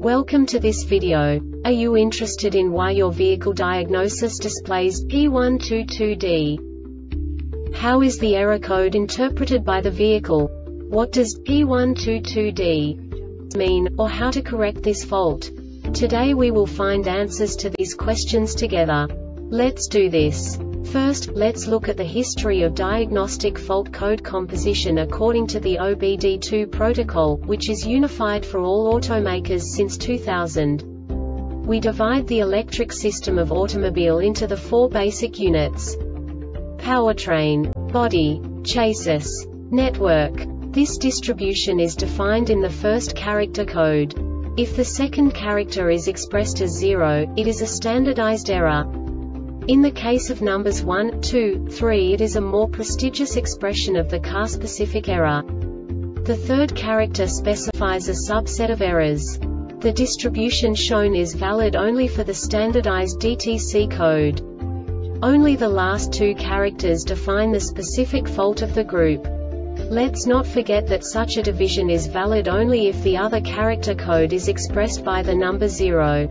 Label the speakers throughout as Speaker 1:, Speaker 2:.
Speaker 1: Welcome to this video. Are you interested in why your vehicle diagnosis displays P122D? How is the error code interpreted by the vehicle? What does P122D mean, or how to correct this fault? Today we will find answers to these questions together. Let's do this. First, let's look at the history of diagnostic fault code composition according to the OBD2 protocol, which is unified for all automakers since 2000. We divide the electric system of automobile into the four basic units: powertrain, body, chassis, network. This distribution is defined in the first character code. If the second character is expressed as 0, it is a standardized error. In the case of numbers 1, 2, 3, it is a more prestigious expression of the car-specific error. The third character specifies a subset of errors. The distribution shown is valid only for the standardized DTC code. Only the last two characters define the specific fault of the group. Let's not forget that such a division is valid only if the other character code is expressed by the number 0.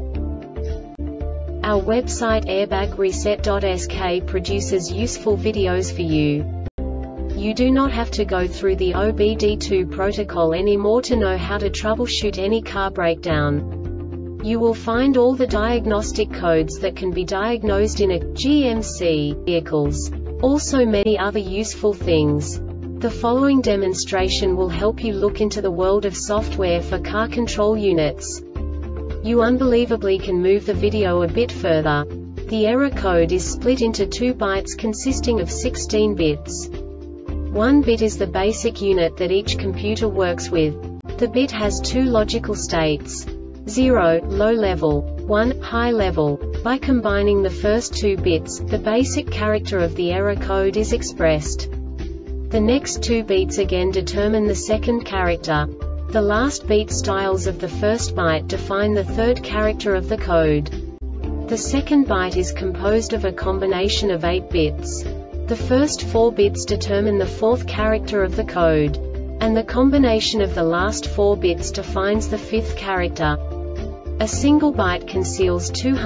Speaker 1: Our website airbagreset.sk produces useful videos for you. You do not have to go through the OBD2 protocol anymore to know how to troubleshoot any car breakdown. You will find all the diagnostic codes that can be diagnosed in a GMC vehicles. Also many other useful things. The following demonstration will help you look into the world of software for car control units. You unbelievably can move the video a bit further. The error code is split into 2 bytes consisting of 16 bits. 1 bit is the basic unit that each computer works with. The bit has 2 logical states: 0, low level, 1, high level. By combining the first 2 bits, the basic character of the error code is expressed. The next 2 beats again determine the second character. The last beat styles of the first byte define the third character of the code. The second byte is composed of a combination of 8 bits. The first 4 bits determine the fourth character of the code. And the combination of the last 4 bits defines the fifth character. A single byte conceals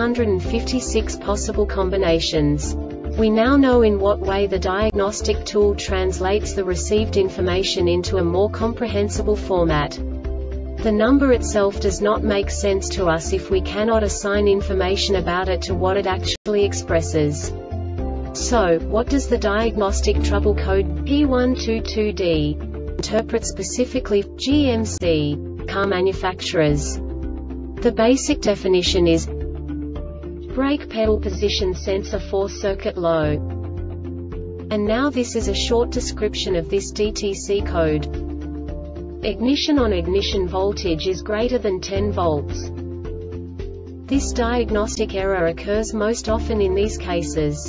Speaker 1: 256 possible combinations. We now know in what way the diagnostic tool translates the received information into a more comprehensible format. The number itself does not make sense to us if we cannot assign information about it to what it actually expresses. So, what does the diagnostic trouble code P122D interpret specifically for GMC car manufacturers? The basic definition is brake pedal position sensor 4 circuit low. And now this is a short description of this DTC code. Ignition on ignition voltage is greater than 10 volts. This diagnostic error occurs most often in these cases: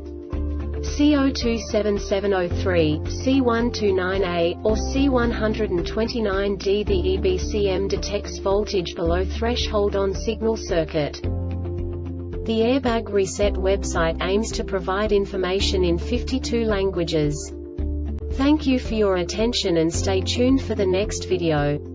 Speaker 1: C027703, C129A, or C129D. The EBCM detects voltage below threshold on signal circuit. The Airbag Reset website aims to provide information in 52 languages. Thank you for your attention and stay tuned for the next video.